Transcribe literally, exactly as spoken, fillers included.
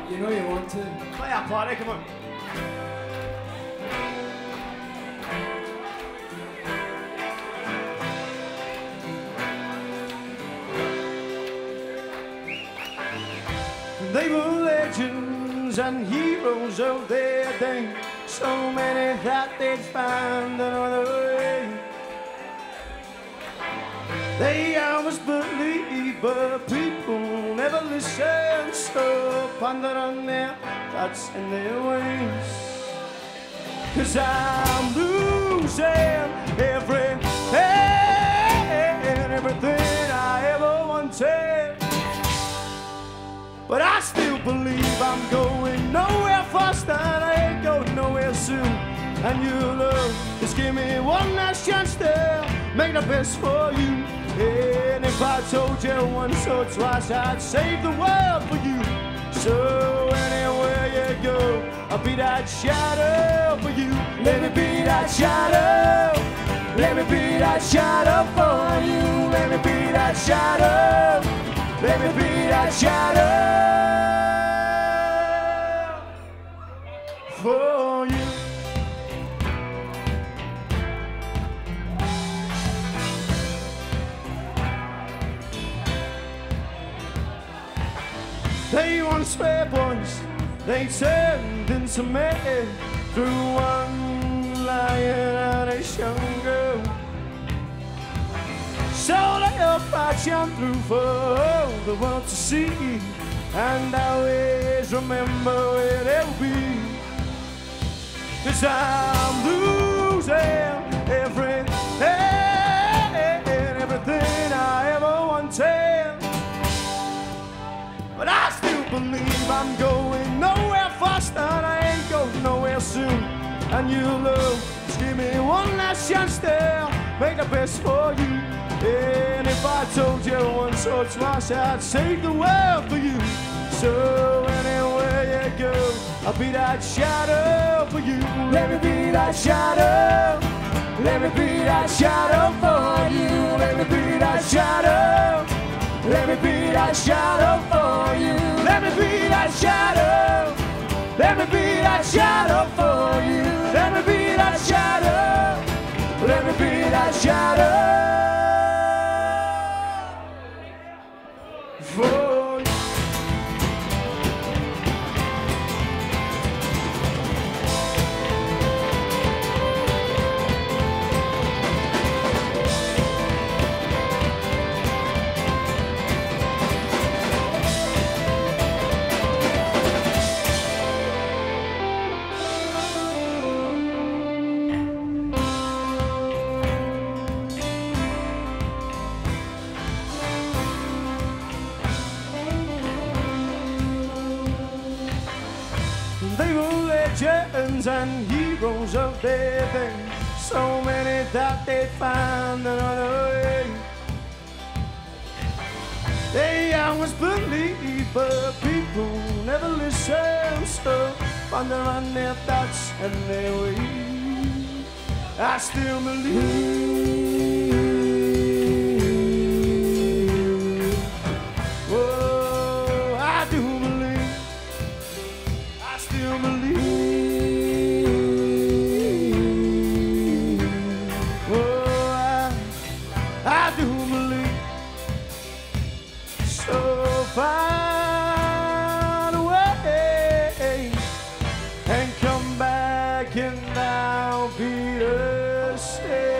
You know you want to. Play that party, come on. They were legends and heroes of their day. So many thought they'd find another way. They always believe, but people never listen. So ponder on their thoughts and their ways. Cause I'm losing everything, everything I ever wanted. But I still believe I'm going nowhere fast, and I ain't going nowhere soon. And your love just give me one last chance to make the best for you. And if I told you once or twice I'd save the world for you. So anywhere you go, I'll be that shadow for you. Let me be that shadow. Let me be that shadow for you. Let me be that shadow. Let me be that shadow for you. They once were boys, they turned into men through one lion and a young girl. So they up I shone through for the world to see, and I always remember where they'll be. Cause I'm losing everything, everything I ever wanted. But I still believe I'm going nowhere fast, and I ain't going nowhere soon. And you love, just give me one last chance to make the best for you. And if I told you once or twice I'd save the world for you. So anywhere you go, I'll be that shadow for you. Let me be that shadow. Let me be that shadow for you. Let me be that shadow. Let me be that shadow for you. Let me be that shadow. Let me be that shadow for you. Let me be that shadow. Let me be that shadow. For you. They were legends and heroes of their day. So many thought they'd find another way. They always believe, but people never listen. So ponder on their thoughts and their ways. I still believe. Oh, I do believe. I still believe. Oh, I, I do believe. So find a way and come back and I'll be the same.